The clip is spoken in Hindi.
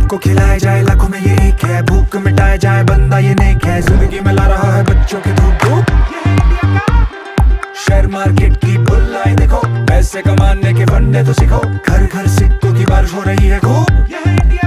सबको खिलाया जाए, लाखों में ये एक है, भूख मिटाया जाए, बंदा ये नेक है, जिंदगी में ला रहा है बच्चों के धूप धूप। शेयर मार्केट की बुल्लाई देखो, पैसे कमाने के फंडे तो सीखो, घर घर सिक्कों की बारिश हो रही है खूब।